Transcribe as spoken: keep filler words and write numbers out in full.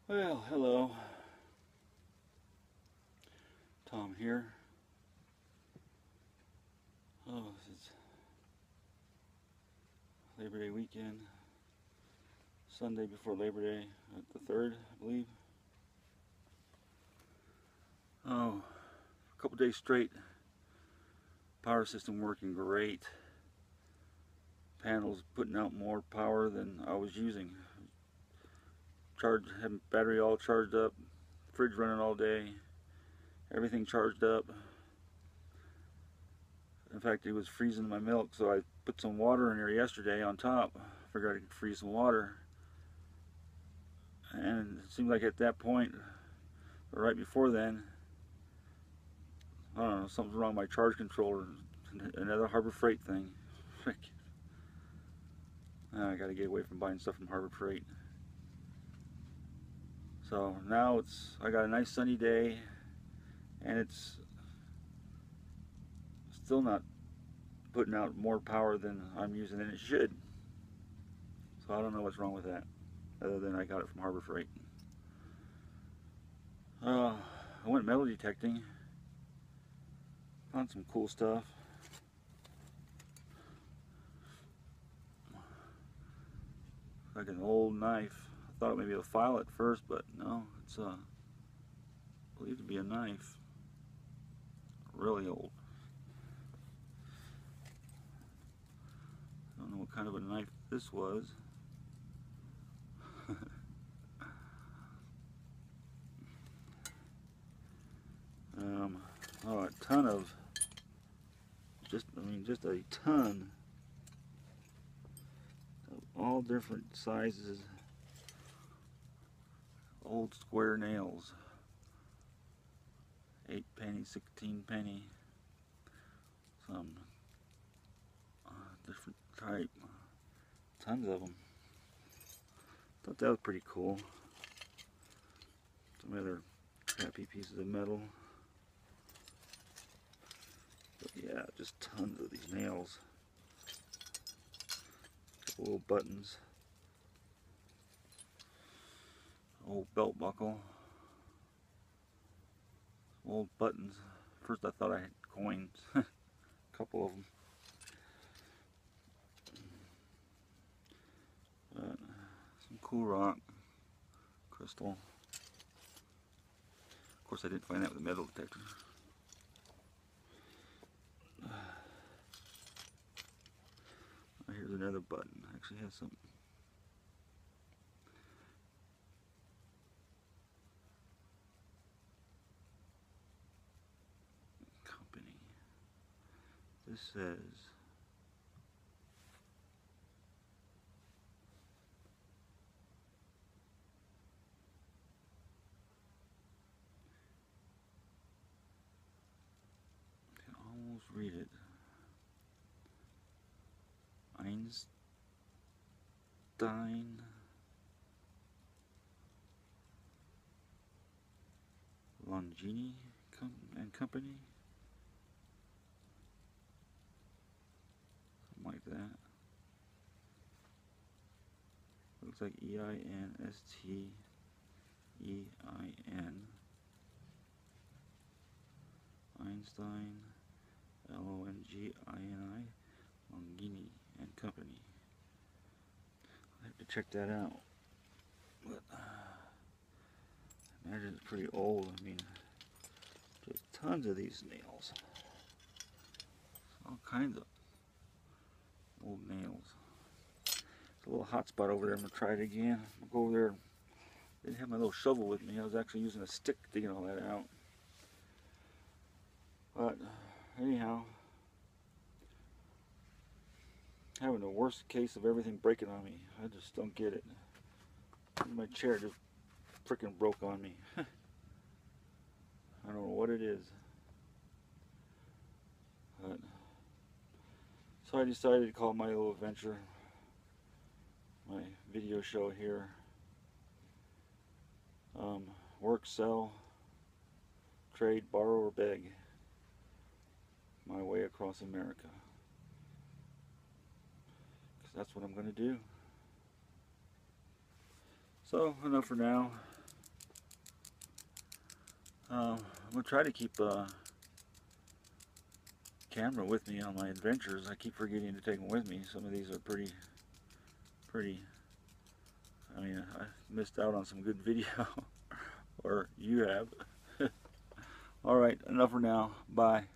Well, hello. Tom here. Oh, it's Labor Day weekend. Sunday before Labor Day, uh, the third, I believe. Oh, a couple days straight. Power system working great. Panels putting out more power than I was using. Charged, having battery all charged up. Fridge running all day. Everything charged up. In fact, it was freezing my milk, so I put some water in there yesterday on top. Figured I could freeze some water. And it seemed like at that point, or right before then, I don't know, something's wrong with my charge controller. Another Harbor Freight thing. I gotta get away from buying stuff from Harbor Freight. So now it's, I got a nice sunny day, and it's still not putting out more power than I'm using than it should. So I don't know what's wrong with that, other than I got it from Harbor Freight. Uh, I went metal detecting, found some cool stuff. Like an old knife. I thought it may be a file at first, but no, it's uh, believed to be a knife. Really old. I don't know what kind of a knife this was. um, oh, a ton of, just, I mean, just a ton of all different sizes. Old square nails. Eight penny, sixteen penny. Some uh, different type. Tons of them. Thought that was pretty cool. Some other crappy pieces of metal. But yeah, just tons of these nails. Couple little buttons. Old belt buckle. Old buttons. First I thought I had coins. A couple of them. But some cool rock. Crystal. Of course I didn't find that with a metal detector. Here's another button. Actually has some company. This says I can almost read it. Einstein Longini Com and Company. Something like that. Looks like E I N S T E I N. Einstein L O N G I N I Longini and Company. I have to check that out. But uh, I imagine it's pretty old. I mean, there's tons of these nails. All kinds of old nails. It's a little hot spot over there. I'm gonna try it again. I'll go over there. I didn't have my little shovel with me. I was actually using a stick digging all that out. But anyhow, having the worst case of everything breaking on me. I just don't get it. My chair just freaking broke on me. I don't know what it is. But, so I decided to call my little adventure, my video show here, um, work, sell, trade, borrow, or beg, my way across America. Because that's what I'm going to do. So, enough for now. Uh, I'm gonna try to keep a camera with me on my adventures. I keep forgetting to take them with me. Some of these are pretty, pretty. I mean, I missed out on some good video, or you have. All right, enough for now. Bye.